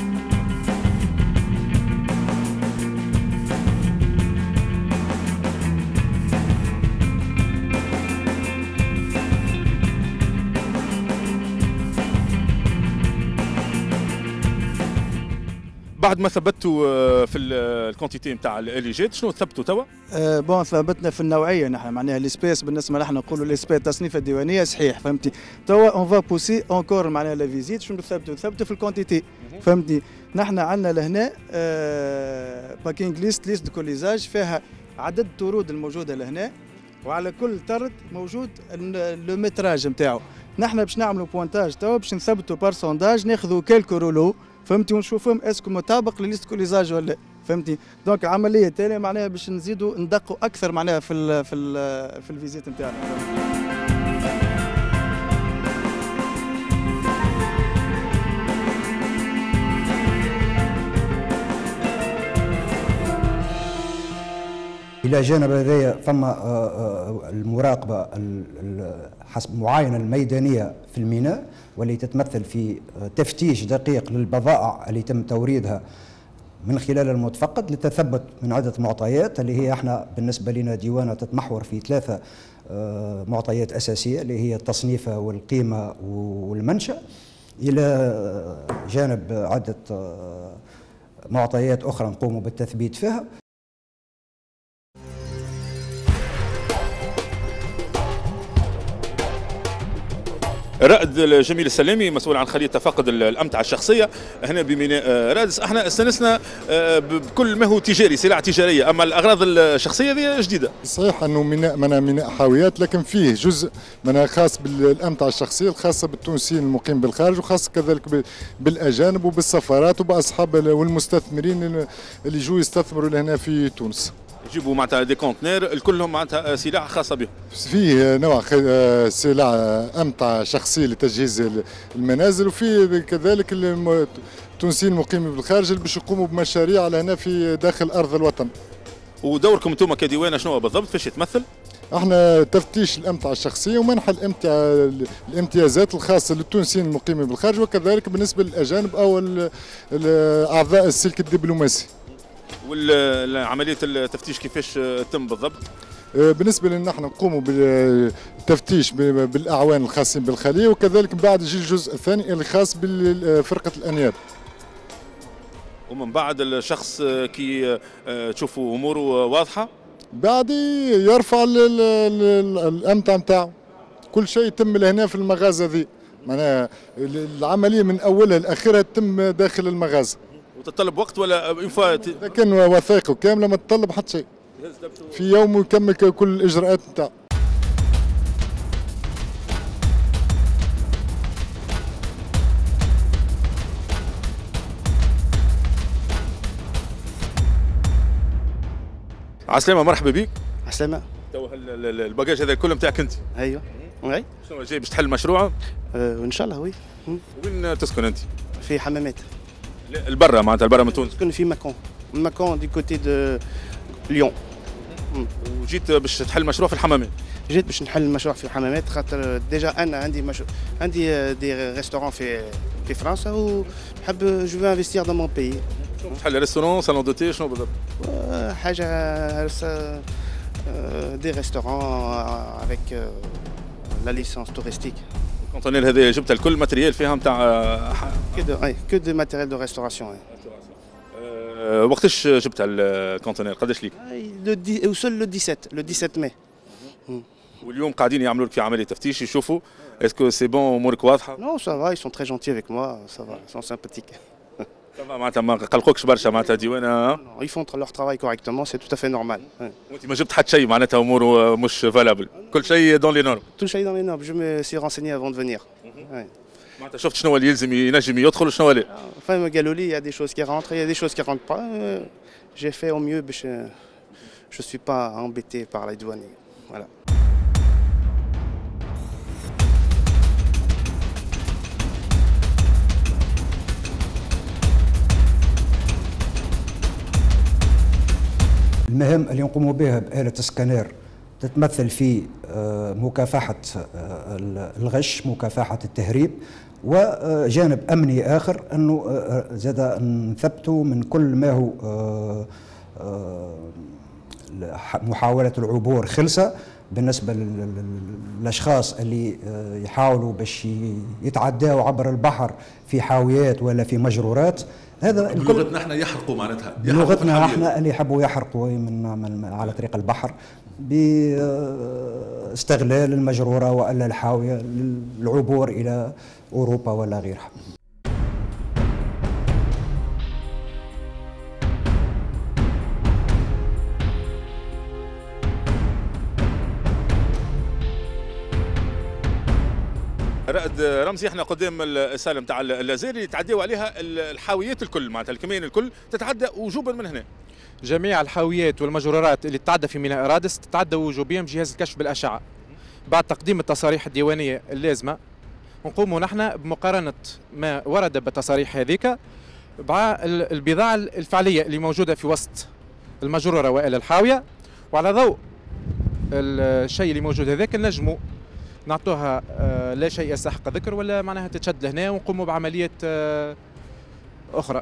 بعد ما ثبتوا في الكونتيتي نتاع الليجات شنو ثبتوا توا؟ بون ثبتنا في النوعيه نحن معناها الاسبيس بالنسبه نحن نقولوا الاسبيس التصنيف الديوانيه صحيح فهمتي. توا اون فا بوسي اونكور معناها لا فيزيت شنو ثبتوا في الكونتيتي فهمتي. نحن عندنا لهنا باكينغ ليست دو كوليزاج فيها عدد الطرود الموجوده لهنا وعلى كل طرد موجود لو متراج نتاعو. نحن باش نعملوا بوانتاج توا باش نثبتوا بار سونداج ناخذوا كالكو رولو فهمتي ونشوفهم اسكو مطابق لليست كوليزاج ولا فهمتي. دونك العمليه التاليه معناها باش نزيدوا ندقوا اكثر معناها في الفيزيت نتاعنا. الى جانب هذايا فما المراقبه حسب المعاينه الميدانيه في الميناء واللي تتمثل في تفتيش دقيق للبضائع اللي يتم توريدها من خلال المتفقد للتثبت من عده معطيات اللي هي احنا بالنسبه لنا ديوانه تتمحور في 3 معطيات اساسيه اللي هي التصنيفه والقيمه والمنشا الى جانب عده معطيات اخرى نقوم بالتثبيت فيها. رائد جميل السلامي مسؤول عن خلية تفقد الأمتعة الشخصية هنا بميناء رادس. احنا استنسنا بكل ما هو تجاري سلع تجارية، أما الأغراض الشخصية هذه جديدة. صحيح أنه ميناء حاويات لكن فيه جزء منها خاص بالأمتعة الشخصية الخاصة بالتونسيين المقيم بالخارج وخاصة كذلك بالأجانب وبالسفارات وبأصحاب والمستثمرين اللي يجوا يستثمروا لهنا في تونس. يجيبوا معناتها دي كونتنير كلهم معناتها سلع خاصه بهم. فيه نوع سلع امتعه شخصيه لتجهيز المنازل وفي كذلك التونسيين المقيمين بالخارج اللي باش يقوموا بمشاريع لهنا في داخل ارض الوطن. ودوركم انتم كديوانه شنو بالضبط؟ فاش يتمثل؟ احنا تفتيش الامتعه الشخصيه ومنح الامتيازات الخاصه للتونسيين المقيمين بالخارج وكذلك بالنسبه للاجانب او اعضاء السلك الدبلوماسي. والعمليه التفتيش كيفاش تم بالضبط؟ بالنسبه لنا نحن نقوموا بالتفتيش بالاعوان الخاصين بالخليه وكذلك بعد يجي الجزء الثاني اللي خاص بفرقه الانياب. ومن بعد الشخص كي تشوفوا اموره واضحه بعد يرفع الامتع نتاعو. كل شيء يتم لهنا في المغازه ذي، معناها العمليه من اولها لاخرها تتم داخل المغازه. وتطلب وقت ولا اذا كان وثائقه كامله ما تطلب حتى شيء، في يوم يكمل كل الاجراءات نتاعو. عسلامة، مرحبا بك. عسلامة. تو الباجاج هذا الكل نتاعك انت؟ ايوه. وي. شنو جاي باش تحل المشروع؟ ان شاء الله. وي. وين تسكن انت؟ في حمامات. البرة معناتها البرة من تونس؟ نسكن في ماكون دي كوتي دو ليون. وجيت باش تحل مشروع في الحمامات؟ جيت باش نحل المشروع في الحمامات خاطر ديجا انا عندي دي ريستورون في فرنسا ونحب جو في انفستير دون مون بيي. تحل ريستورون صالون دو تي شنو بالضبط؟ حاجه دي ريستورون افيك لا ليسونس توريستيك. الكونتينر هذا جبت الكل ماتريال فيها نتاع كو دو ماتيريال دو ريستوراسيون. وقتاش جبت الكونتينر قداش ليك؟ وصل لو 17 ماي. واليوم قاعدين يعملوا لك في عمليه تفتيش يشوفوا اسكو سي بون امورك واضحه؟ نو سافا اي سون تري جونتي افيك موا سافا سون سامباتيك. معناتها ما قلقوكش برشا معناتها ديوانه؟ ils font leur travail correctement, c'est tout à fait normal. وانت ما جبت حتى شيء معناتها اموره مش فالابل، كل شيء دون لي نورم؟ كل شيء دون لي نورم، جو مي سي رانسيني افون دو فينير. معناتها شفت شنو اللي يلزم ينجم يدخل وشنو لا؟ فما قالوا لي يا دي شوز كي رونتر يا دي شوز كي رونتر با، جي في او ميو باش جو سوي با امبيتي بار لي دواني. فوالا. المهام اللي نقوموا بها بآلة السكانير تتمثل في مكافحة الغش، مكافحة التهريب، وجانب أمني آخر أنه زاد نثبتوا من كل ما هو محاولة العبور خلسة بالنسبة للأشخاص اللي يحاولوا باش يتعداوا عبر البحر في حاويات ولا في مجرورات. هذا بلغتنا احنا يحرقوا معناتها، بلغتنا احنا اللي يحبوا يحرقوا من على طريق البحر باستغلال المجروره والا الحاويه للعبور الى اوروبا ولا غيرها. رائد رمزي، احنا قدام السالة نتاع اللازير اللي تعديوا عليها الحاويات الكل معناتها الكمين الكل تتعدى وجوبا من هنا. جميع الحاويات والمجرورات اللي تتعدى في ميناء رادس تتعدى وجوبيا بجهاز الكشف بالأشعة. بعد تقديم التصاريح الديوانية اللازمة نقوم نحن بمقارنة ما ورد بالتصاريح هذيك مع البضاعة الفعلية اللي موجودة في وسط المجرورة وإلى الحاوية، وعلى ضوء الشيء اللي موجود هذاك نجموا نعطوها لا شيء يستحق ذكر ولا معناها تتشد لهنا ونقوموا بعملية أخرى.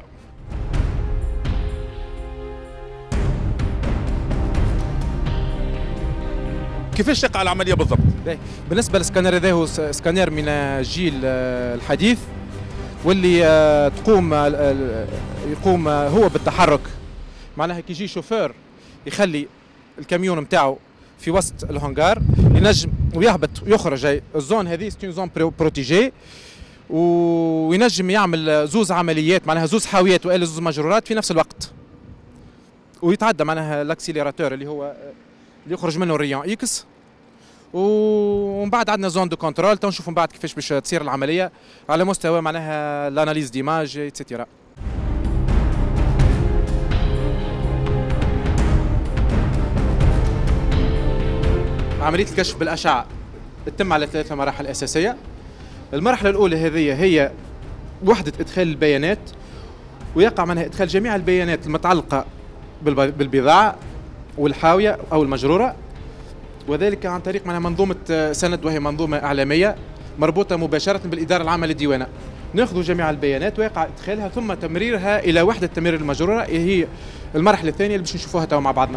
كيفاش تقع العملية بالضبط؟ بالنسبة للسكانير هذا هو سكانير من الجيل الحديث واللي يقوم هو بالتحرك، معناها كي يجي شوفير يخلي الكاميون نتاعو في وسط الهانغار ينجم ويهبط ويخرج. الزون هذه ستون زون بروتيجي وينجم يعمل زوز عمليات معناها زوز حاويات والا زوز مجرورات في نفس الوقت، ويتعدى معناها الاكسيليراتور اللي هو اللي يخرج منه الريون اكس. ومن بعد عندنا زون دو كونترول تنشوفوا من بعد كيفاش باش تصير العمليه على مستوى معناها الاناليز ديماج ايتترا. عملية الكشف بالأشعة تتم على 3 مراحل أساسية. المرحلة الأولى هذه هي وحدة إدخال البيانات، ويقع منها إدخال جميع البيانات المتعلقة بالبضاعة والحاوية أو المجرورة، وذلك عن طريق منظومة سند، وهي منظومة إعلامية مربوطة مباشرة بالإدارة العامة للديوانة. نأخذ جميع البيانات ويقع إدخالها ثم تمريرها إلى وحدة تمرير المجرورة، هي المرحلة الثانية اللي باش نشوفوها توا مع بعضنا.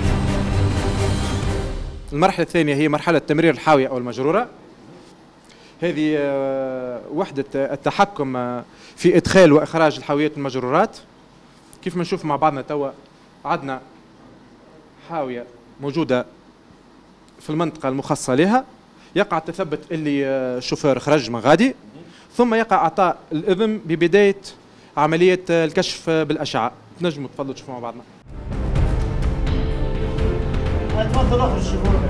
المرحلة الثانية هي مرحلة تمرير الحاوية أو المجرورة. هذه وحدة التحكم في إدخال وإخراج الحاويات المجرورات. كيف ما نشوف مع بعضنا توا عندنا حاوية موجودة في المنطقة المخصصة لها، يقع التثبت اللي الشوفير خرج من غادي، ثم يقع إعطاء الإذن ببداية عملية الكشف بالأشعة. تنجموا تفضلوا تشوفوا مع بعضنا. تفضل اخرج شوفوا.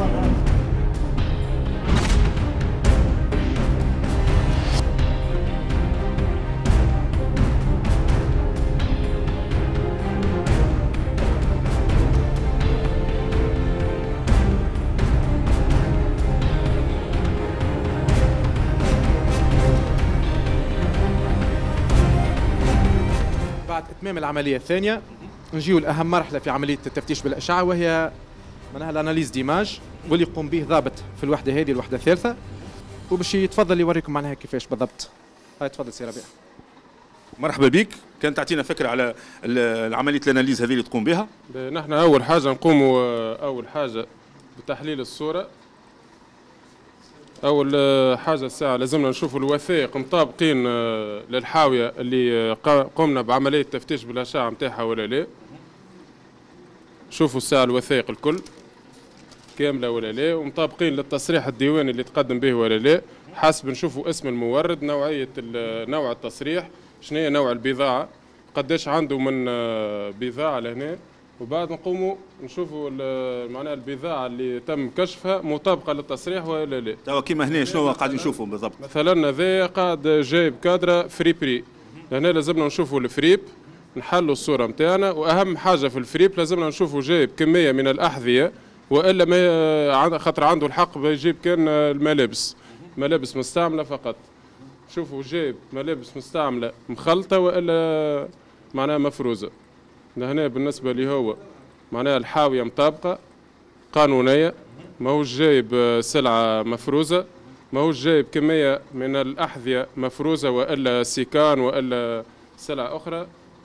بعد إتمام العملية الثانية نجيو لأهم مرحلة في عملية التفتيش بالأشعة، وهي معناها الأناليز ديماج، واللي يقوم به ضابط في الوحدة هذه الوحدة الثالثة، وباش يتفضل يوريكم معناها كيفاش بالضبط. هاي تفضل سي ربيع. مرحبا بك، كان تعطينا فكرة على عملية الأناليز هذه اللي تقوم بها. نحن أول حاجة نقوموا أول حاجة بتحليل الصورة. أول حاجة الساعة لازمنا نشوفوا الوثائق مطابقين للحاوية اللي قمنا بعملية تفتيش بالأشعة متاعها ولا لا. شوفوا الساعة الوثائق الكل كاملة ولا لا، ومطابقين للتصريح الديواني اللي تقدم به ولا لا. حسب نشوفوا اسم المورد، نوعية نوع التصريح، شنو هي نوع البضاعة، قداش عنده من بضاعة لهنا، وبعد نقوموا نشوفوا معناها البضاعة اللي تم كشفها مطابقة للتصريح ولا لا. توا كيما هنا شنو قاعد نشوفوا بالضبط؟ مثلا هذا قاعد جايب كادرة فري بري، هنا لازمنا نشوفوا الفريب، نحلوا الصورة متاعنا، وأهم حاجة في الفريب لازمنا نشوفوا جايب كمية من الأحذية، وإلا ما خاطر عنده الحق بيجيب كان الملابس، ملابس مستعملة فقط. شوفوا جايب ملابس مستعملة مخلطة وإلا معناها مفروزة. هنا بالنسبة لي هو معناها الحاوية مطابقة قانونية، ماهوش جايب سلعة مفروزة، ماهوش جايب كمية من الأحذية مفروزة وإلا سيكان وإلا سلعة أخرى.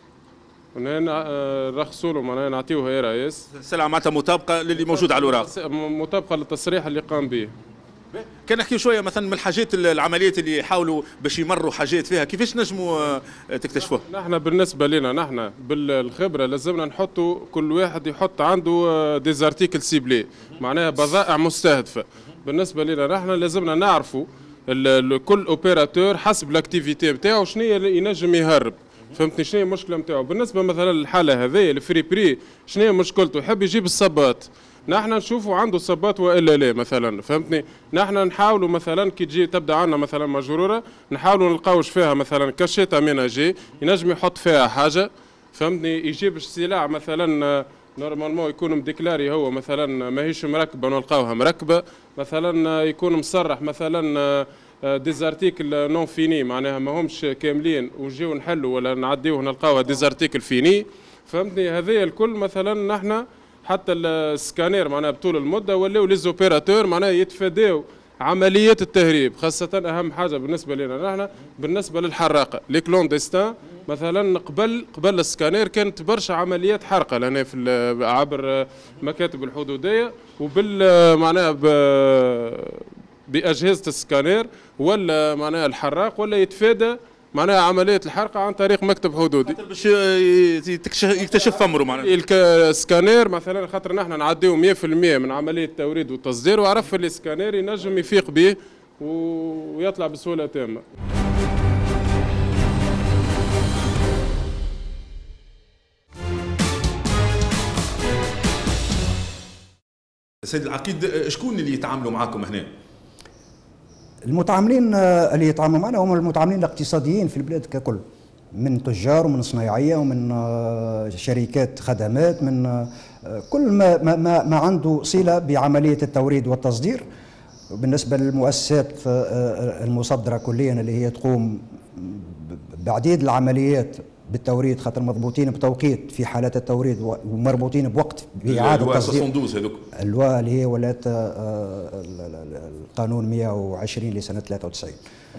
هنا رخصوا له معناها نعطيوها يا رئيس. السلعة معناتها مطابقة للي موجود على الأوراق، مطابقة للتصريح اللي قام به. كان نحكي شويه مثلا من الحاجات العمليات اللي يحاولوا باش يمروا حاجات فيها، كيفاش نجموا تكتشفوها؟ نحن بالنسبه لنا نحن بالخبره لازمنا نحطوا كل واحد يحط عنده ديزارتيكل سيبلي، معناها بضائع مستهدفه. بالنسبه لنا نحن لازمنا نعرفوا كل اوبيراتور حسب الاكتيفيتي نتاعو شنو هي ينجم يهرب. فهمتني شنو هي المشكله نتاعو؟ بالنسبه مثلا للحاله هذه الفري بري شنو هي مشكلته؟ يحب يجيب الصبات، نحن نشوفوا عنده صبات والا لا مثلا. فهمتني؟ نحن نحاولوا مثلا كي تجي تبدا عندنا مثلا مجروره نحاولوا نلقاوش فيها مثلا كاشيتا ميناجي ينجم يحط فيها حاجه. فهمتني؟ يجيب السلع مثلا نورمالمون يكون مديكلاري هو مثلا ماهيش مركبه ونلقاوها مركبه، مثلا يكون مصرح مثلا ديزارتيكل نون فيني معناها ماهمش كاملين ونجيو نحلوا ولا نعديوه نلقاوها ديزارتيكل فيني. فهمتني؟ هذه الكل مثلا نحن حتى السكانير معناها بطول المده ولاو لي زوبيراتور معناها يتفاداو عمليات التهريب، خاصه اهم حاجه بالنسبه لنا نحن بالنسبه للحراقه لي كلونديستان. مثلا قبل السكانير كانت برشا عمليات حرقه لهنا في عبر مكاتب الحدوديه، وبال معناها باجهزه السكانير ولا معناها الحراق ولا يتفادى معناها عملية الحرقة عن طريق مكتب حدودي باش يكتشف ثمره. معناها السكانير مثلا خاطر نحن نعديو 100% من عملية التوريد والتصدير، وعرف السكانير ينجم يفيق به ويطلع بسهولة تامة. سيد العقيد، شكون اللي يتعاملوا معاكم هنا؟ المتعاملين اللي يتعاملوا معنا هم المتعاملين الاقتصاديين في البلاد ككل، من تجار ومن صنايعيه ومن شركات خدمات، من كل ما عنده صله بعمليه التوريد والتصدير. بالنسبه للمؤسسات المصدره كليا اللي هي تقوم بعديد العمليات بالتوريد، خاطر مضبوطين بتوقيت في حالات التوريد ومربوطين بوقت باعاده التصدير. اللواء اللي هي ولات القانون 120 لسنه 93.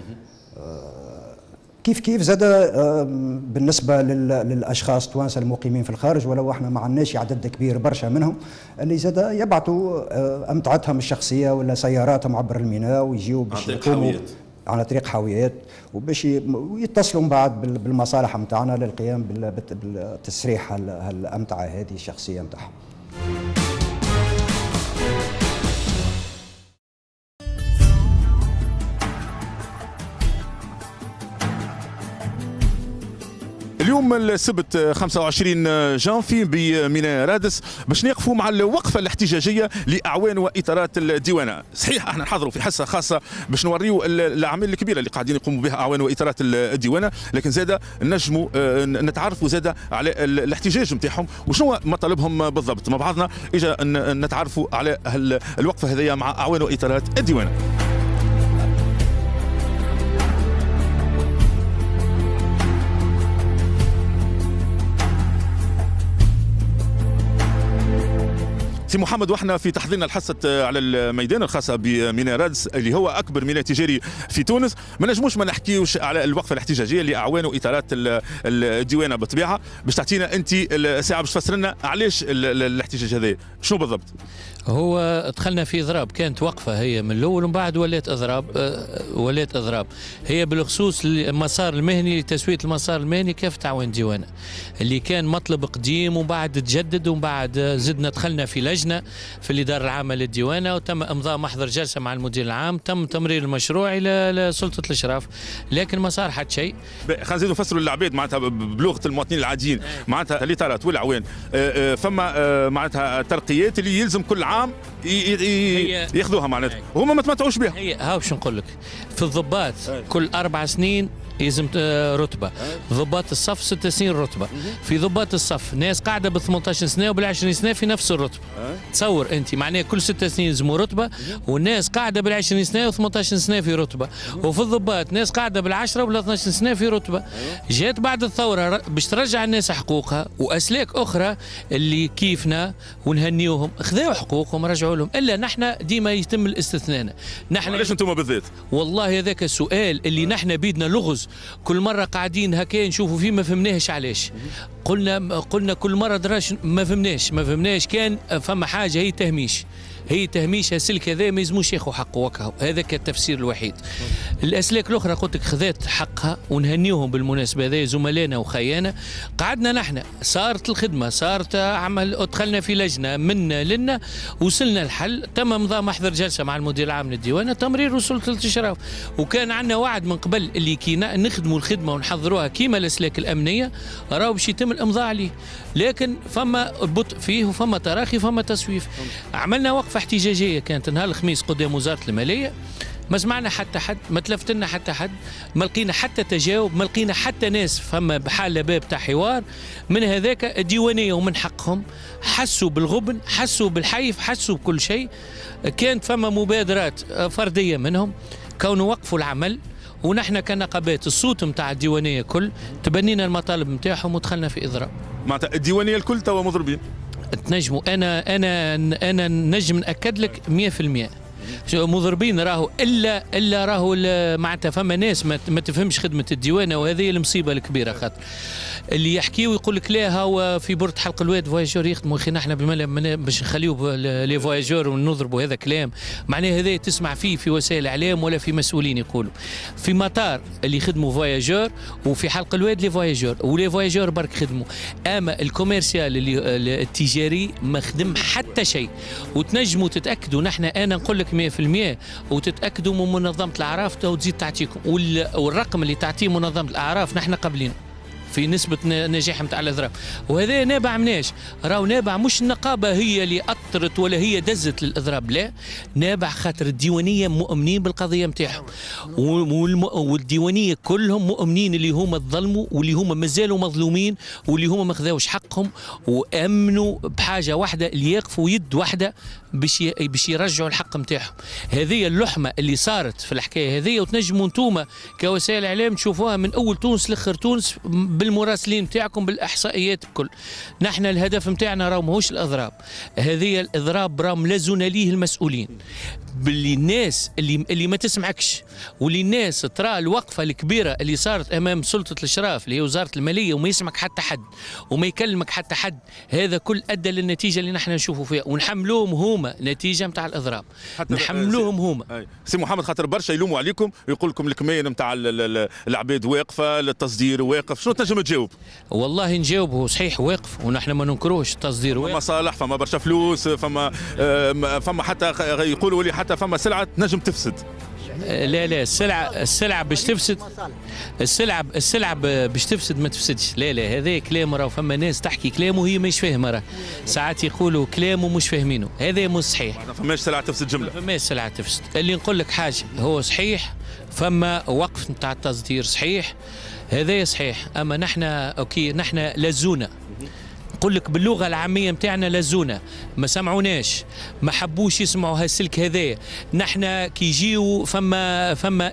كيف زاد بالنسبه للاشخاص التوانسه المقيمين في الخارج، ولو احنا ما عندناش عدد كبير برشا منهم اللي زاد يبعثوا امتعتهم الشخصيه ولا سياراتهم عبر الميناء ويجيوا باش يقوموا عن طريق حاويات، وباش يتصلوا من بعد بالمصالح نتاعنا للقيام بالتسريح الأمتعة هذه الشخصية نتاعهم. اليوم السبت 25 جانفي بميناء رادس باش نقفوا مع الوقفه الاحتجاجيه لاعوان واطارات الديوانه. صحيح احنا نحضروا في حصه خاصه باش نوريوا الاعمال الكبيره اللي قاعدين يقوموا بها اعوان واطارات الديوانه، لكن زاده نجموا نتعرفوا زاده على الاحتجاج نتاعهم وشنو مطالبهم بالضبط. مع بعضنا اجا نتعرفوا على الوقفه هذيا مع اعوان واطارات الديوانه. سي محمد، واحنا في تحضيرنا الحصه على الميدان الخاصه بميناء رادس اللي هو اكبر ميناء تجاري في تونس، ما نجموش ما نحكيوش على الوقفه الاحتجاجيه لاعوان واطارات الديوانه بالطبيعه. باش تعطينا انت الساعه باش تفسر لنا علاش الاحتجاج هذا شنو بالضبط؟ هو دخلنا في اضراب، كانت وقفه هي من الاول ومن بعد ولات اضراب. هي بالخصوص المسار المهني لتسويه المسار المهني كافه اعوان الديوانه اللي كان مطلب قديم ومن بعد تجدد ومن بعد زدنا دخلنا في لجنه في الاداره العامه للديوانه وتم امضاء محضر جلسه مع المدير العام، تم تمرير المشروع الى سلطه الاشراف، لكن ما صار حتى شيء. خلينا نزيدوا نفسروا للعباد معناتها بلغه المواطنين العاديين، معناتها الاطارات والاعوان فما معناتها ترقيات اللي يلزم كل عام ياخذوها معناتها وهم ما تمتعوش بها. هي ها باش نقول لك، في الضباط كل 4 سنين يلزم رتبه، ضباط الصف 6 سنين رتبه، في ضباط الصف ناس قاعده ب 18 سنه وبال 20 سنه في نفس الرتبه. تصور انت معناها كل 6 سنين يلزموا رتبه، والناس قاعده بال 20 سنه و18 سنه في رتبه، وفي الضباط ناس قاعده بال10 وبال 12 سنه في رتبه. جات بعد الثوره باش ترجع الناس حقوقها واسلاك اخرى اللي كيفنا ونهنيوهم خذوا حقوقهم رجعوا لهم، الا نحن ديما يتم الاستثناء. نحن علاش انتم بالذات؟ والله هذاك السؤال اللي نحن بيدنا لغز، كل مرة قاعدين هكا نشوفوا فيه ما فهمناهش علاش. قلنا كل مرة دراش ما فهمناش كان فما حاجة هي تهميش السلك هذا ما يلزموش ياخذوا حقه وكهو، هذا كان التفسير الوحيد. الاسلاك الاخرى قلت لك خذات حقها ونهنيوهم بالمناسبه هذه زملائنا وخيانا. قعدنا نحن صارت الخدمه، صارت عمل، دخلنا في لجنه منا لنا وصلنا الحل، تم امضاء محضر جلسه مع المدير العام للديوانه تمرير سلطه الاشراف، وكان عندنا وعد من قبل اللي كينا نخدموا الخدمه ونحضروها كيما الاسلاك الامنيه راهو باش يتم الامضاء عليه، لكن فما بطء فيه وفما تراخي وفما تسويف. عملنا وقفه احتجاجيه كانت نهار الخميس قدام وزاره الماليه، ما سمعنا حتى حد، ما تلفت لنا حتى حد، ما لقينا حتى تجاوب، ما لقينا حتى ناس فما بحال باب تاع حوار. من هذاك الديوانيه ومن حقهم حسوا بالغبن، حسوا بالحيف، حسوا بكل شيء. كانت فما مبادرات فرديه منهم كونوا وقفوا العمل، ونحن كنقابات الصوت نتاع الديوانيه كل تبنينا المطالب نتاعهم ودخلنا في اضراب. معناتها الديوانيه الكل توا مضربين. تنجموا انا نجم ناكد لك 100% مضربين راهو، الا راهو معناتها فما ناس ما تفهمش خدمه الديوانه، وهذه المصيبه الكبيره. خاطر اللي يحكيو يقول لك لا هو في بورت حلق الواد فواياجور يخدموا، اخي نحن باش نخليو لي فواياجور ونضربوا هذا كلام، معناه هذا تسمع فيه في وسائل الاعلام ولا في مسؤولين يقولوا. في مطار اللي يخدموا فواياجور، وفي حلق الواد لي فواياجور، ولي فوايجور برك خدموا، اما الكوميرسيال اللي التجاري ما خدم حتى شيء. وتنجموا تتاكدوا نحن انا نقول لك 100%، وتتاكدوا من منظمه الاعراف وتزيد تعطيكم، والرقم اللي تعطيه منظمه الاعراف نحن قابلين في نسبة نجاح نتاع الإضراب. وهذا نابع مناش؟ راهو نابع مش النقابة هي اللي أطرت ولا هي دزت للإضراب، لا، نابع خاطر الديوانية مؤمنين بالقضية نتاعهم، والديوانية كلهم مؤمنين اللي هما تظلموا واللي هما مازالوا مظلومين واللي هما ما خذاوش حقهم، وأمنوا بحاجة واحدة اللي يقفوا يد واحدة باش يرجعوا الحق نتاعهم. هذه اللحمة اللي صارت في الحكاية هذه، وتنجموا انتوما كوسائل إعلام تشوفوها من أول تونس لآخر تونس بالمراسلين نتاعكم بالاحصائيات بكل. نحن الهدف نتاعنا راهو ماهوش الاضراب، هذه الاضراب راهم لازونا ليه المسؤولين. باللي الناس اللي ما تسمعكش، واللي الناس ترى الوقفه الكبيره اللي صارت امام سلطه الاشراف اللي هي وزاره الماليه وما يسمعك حتى حد وما يكلمك حتى حد، هذا كل ادى للنتيجه اللي نحن نشوفوا فيها، ونحملوهم هما نتيجه نتاع الاضراب، نحملوهم هما. سي محمد خاطر برشا يلوموا عليكم يقول لكم الكمين نتاع العباد واقفه، التصدير واقف، شنو تنجم تجاوب؟ والله نجاوب هو صحيح واقف ونحن ما ننكروش التصدير واقف. مصالح، فما برشا فلوس، فما حتى يقولوا لي حتى فما سلعه تنجم تفسد. لا السلعه باش تفسد، السلعه باش تفسد ما تفسدش. لا هذا كلام، راه فما ناس تحكي كلام وهي مش فاهمه، راه ساعات يقولوا كلام ومش فاهمينه، هذا مش صحيح. ما فماش سلعه تفسد جمله، ما فماش سلعه تفسد. اللي نقول لك حاجه هو صحيح، فما وقف نتاع التصدير صحيح، هذا صحيح، اما نحن اوكي نحن لزونا، نقول لك باللغه العاميه نتاعنا لزونا، ما سمعوناش، ما حبوش يسمعوا هالسلك هذايا. نحن كي يجيو فما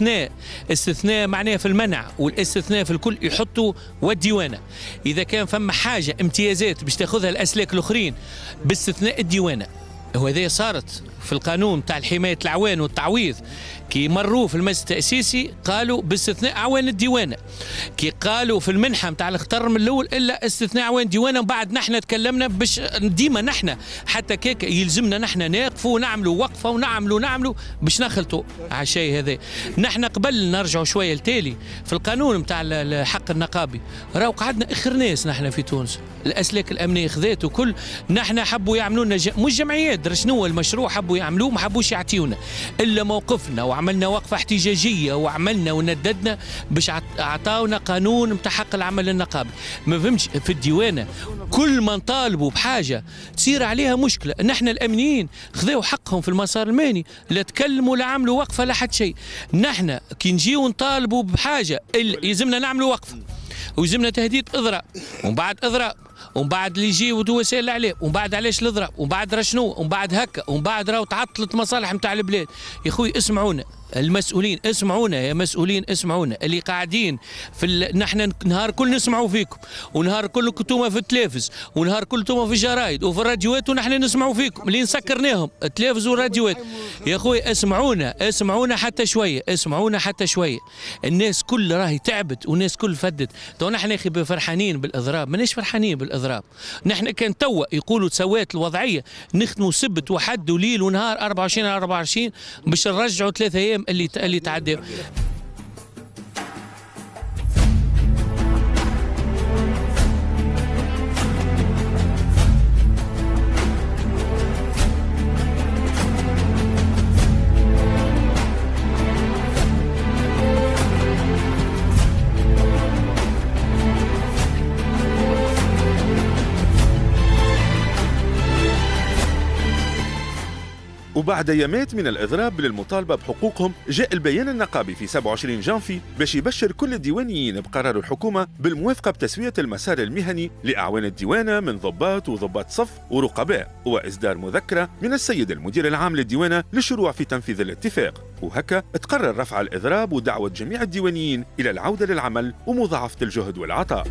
استثناء معناه في المنع، والاستثناء في الكل يحطوا والديوانه. اذا كان فما حاجه امتيازات باش تاخذها الاسلاك الاخرين باستثناء الديوانه، وهذا صارت في القانون تاع حمايه الاعوان والتعويض، كي مروا في المجلس التأسيسي قالوا باستثناء اعوان الديوانه، كي قالوا في المنحه نتاع الاختار من الاول الا استثناء اعوان الديوانه، وبعد نحن تكلمنا باش ديما نحن حتى كيك يلزمنا نحن ناقفوا ونعملوا وقفه ونعملوا باش نخلطوا على الشيء هذا. نحن قبل نرجعوا شويه لتالي في القانون نتاع الحق النقابي، راهو قعدنا اخر ناس نحن في تونس، الاسلاك الامنيه خذات وكل، نحن حبوا يعملوا لنا مش جمعيات، درا شنو المشروع حبوا يعملوه، ما حبوش يعطيونا الا موقفنا، وعملنا وقفه احتجاجيه وعملنا ونددنا باش عطاونا قانون نتاع حق العمل النقابي. ما فهمتش في الديوانه كل ما نطالبوا بحاجه تصير عليها مشكله، نحن الامنيين خذوا حقهم في المسار المهني، لا تكلموا لا عملوا وقفه لا حتى شيء. نحن كي نجيو نطالبوا بحاجه يلزمنا نعملوا وقفه، ويلزمنا تهديد اضراب، ومن بعد اضراب، ومن بعد اللي يجي وسائل الاعلام، ومن بعد علاش الاضراب، ومن بعد شنو، ومن بعد هكا، ومن بعد راهو تعطلت مصالح نتاع البلاد. يا خوي اسمعونا المسؤولين، اسمعونا يا مسؤولين، اسمعونا اللي قاعدين في نحن نهار كل نسمعوا فيكم، ونهار كل كنتوما في التلفز، ونهار كل نتوما في الجرايد وفي الراديوات، ونحن نسمعوا فيكم اللي نسكرناهم التلفز والراديوات. يا خوي اسمعونا حتى شويه، اسمعونا حتى شويه. الناس كل راهي تعبت والناس كل فدت. تو نحن يا اخي فرحانين بالاضراب، ماناش فرحانين بالاضراب. نحن كان توا يقولوا تسوات الوضعيه نخدموا سبت وحد وليل ونهار 24 على 24 باش نرجعوا 3 ايام اللي تعدوا. وبعد ايامات من الاضراب للمطالبه بحقوقهم، جاء البيان النقابي في 27 جانفي باش يبشر كل الديوانيين بقرار الحكومه بالموافقه بتسويه المسار المهني لاعوان الديوانه من ضباط وضباط صف ورقباء، واصدار مذكره من السيد المدير العام للديوانه للشروع في تنفيذ الاتفاق. وهكا تقرر رفع الاضراب ودعوه جميع الديوانيين الى العوده للعمل ومضاعفه الجهد والعطاء.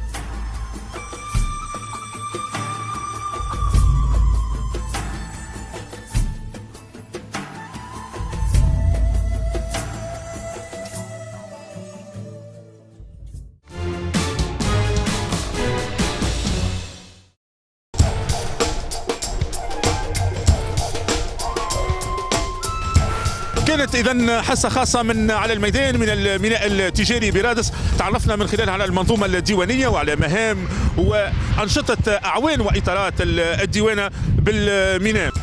كانت إذن حصة خاصة من على الميدان من الميناء التجاري برادس، تعرفنا من خلالها على المنظومة الديوانية وعلى مهام وأنشطة أعوان وإطارات الديوانة بالميناء.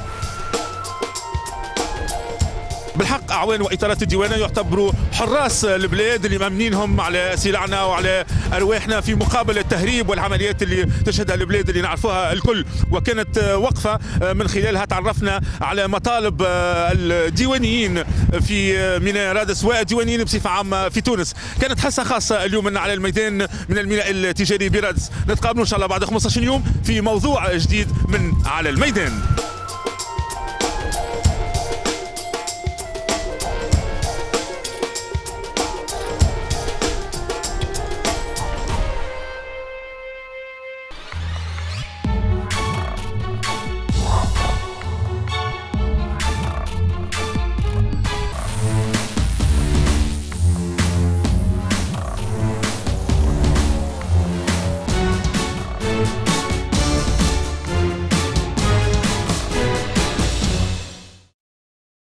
بالحق أعوان وإطارات الديوانة يعتبروا حراس البلاد اللي مأمنينهم على سلعنا وعلى أرواحنا في مقابل التهريب والعمليات اللي تشهدها البلاد اللي نعرفوها الكل. وكانت وقفة من خلالها تعرفنا على مطالب الديوانيين في ميناء رادس والديوانيين بصفة عامة في تونس. كانت حصة خاصة اليوم من على الميدان من الميناء التجاري برادس. نتقابلوا إن شاء الله بعد 15 يوم في موضوع جديد من على الميدان.